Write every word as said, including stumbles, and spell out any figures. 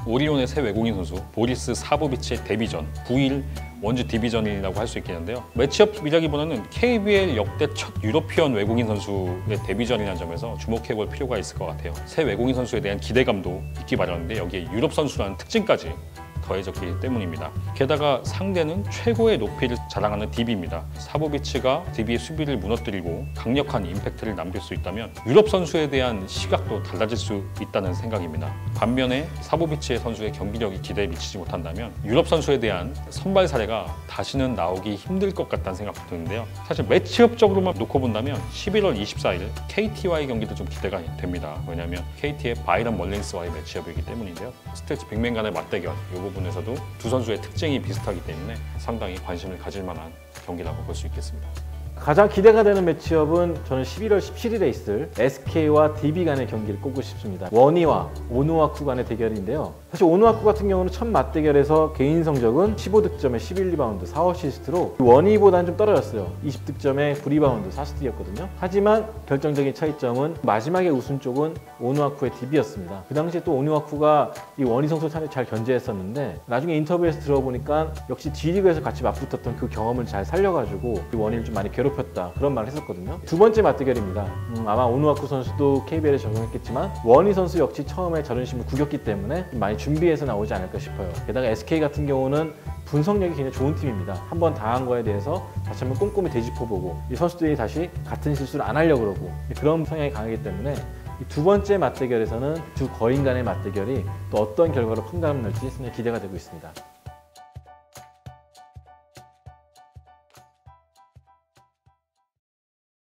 오리온의 새 외국인 선수 보리스 사보비치의 데뷔전, 구 일 원주 디비전이라고 할 수 있겠는데요. 매치업이라기보다는 케이비엘 역대 첫 유러피언 외국인 선수의 데뷔전이라는 점에서 주목해볼 필요가 있을 것 같아요. 새 외국인 선수에 대한 기대감도 있기 마련인데 여기에 유럽 선수라는 특징까지 더해졌기 때문입니다. 게다가 상대는 최고의 높이를 자랑하는 디비입니다. 사보비치가 디비의 수비를 무너뜨리고 강력한 임팩트를 남길 수 있다면 유럽 선수에 대한 시각도 달라질 수 있다는 생각입니다. 반면에 사보비치의 선수의 경기력이 기대에 미치지 못한다면 유럽 선수에 대한 선발 사례가 다시는 나오기 힘들 것 같다는 생각도 드는데요. 사실 매치업적으로만 놓고 본다면 십일월 이십사일 케이티와의 경기도 좀 기대가 됩니다. 왜냐하면 케이티의 바이런 멀린스와의 매치업이기 때문인데요. 스트레치 빅맨 간의 맞대결, 이 부분에서도 두 선수의 특징이 비슷하기 때문에 상당히 관심을 가질 만한 경기라고 볼 수 있겠습니다. 가장 기대가 되는 매치업은 저는 십일월 십칠일에 있을 에스케이와 디비 간의 경기를 꼽고 싶습니다. 원희와 오누아쿠 간의 대결인데요. 사실 오누아쿠 같은 경우는 첫 맞대결에서 개인 성적은 십오 득점에 십일 리바운드, 사 어시스트로 원희보다는 좀 떨어졌어요. 이십 득점에 구 리바운드, 사 스틸이었거든요. 하지만 결정적인 차이점은 마지막에 우승 쪽은 오누아쿠의 디비였습니다. 그 당시에 또 오누아쿠가 이 원희 선수를 잘 견제했었는데 나중에 인터뷰에서 들어보니까 역시 D리그에서 같이 맞붙었던 그 경험을 잘 살려가지고 원희를 좀 많이 괴롭혔다, 그런 말을 했었거든요. 두 번째 맞대결입니다. 음, 아마 오누아쿠 선수도 케이비엘에 적용했겠지만 원희 선수 역시 처음에 자존심을 구겼기 때문에 많이 준비해서 나오지 않을까 싶어요. 게다가 에스케이 같은 경우는 분석력이 굉장히 좋은 팀입니다. 한번 당한 거에 대해서 다시 한번 꼼꼼히 되짚어보고 이 선수들이 다시 같은 실수를 안 하려고 그러고 그런 성향이 강하기 때문에 이 두 번째 맞대결에서는 두 거인 간의 맞대결이 또 어떤 결과로 판가름 날지 상당히 기대가 되고 있습니다.